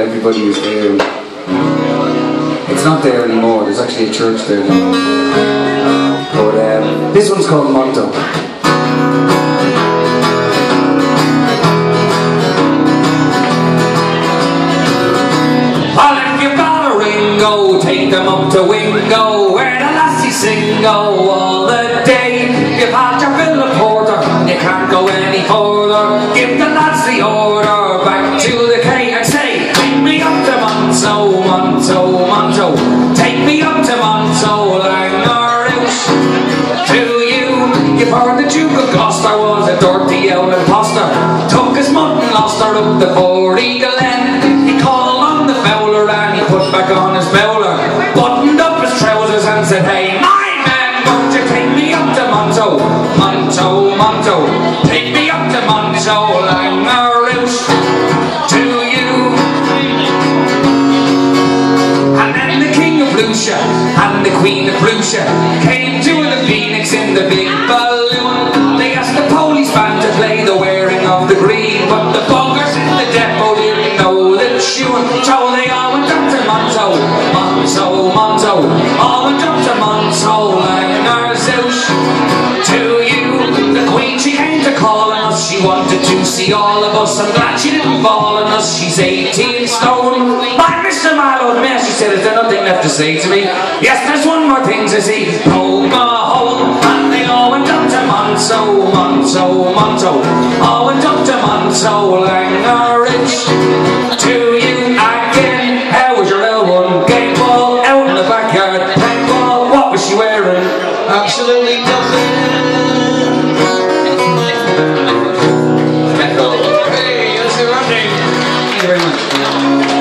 everybody is there. It's not there anymore, there's actually a church there now. But this one's called Monto. Well, if you've got a Ringo, take them up to Wingo, where the lassies sing go all the day. You've had your fill of porter, you can't go any further. Give the lads the order, back to the K and say, take me up to Monto, Monto, Monto. Take me up to Monto, Langerouche. To you, you've heard the Duke of Gloucester was a dirty old imposter. Took his mutton, lost her up the Four Eagle End. He called on the fowler and he put back on his bowler, buttoned up his trousers and said, hey, my man, won't you take me up to Monto, Monto, Monto. Take me up to Monto, Langerouche. To you. And then the King of Lucia and the Queen of Prussia came to the Phoenix in the big balloon. They asked the police band to play the Wearing of the Green, but the buggers in the depot didn't know the tune. So they all went up to Monto, Monto, Monto. All went up to Monto, Langerouche. To you, the Queen, she came to call on us. She wanted to see all of us. I'm glad she didn't fall on us. She's 18 stone. My Mr. Mallow, man, she said, is there nothing left to say to me? Yes, there's one more thing to see. Poke a hole. And they all went up to Monto, Monto, Monto. All went up to Monto, Langerouche. To you again. How was your little one? Game ball out in the backyard. Paintball, what was she wearing? Absolutely nothing. Hey, that's a running. Thank you very much.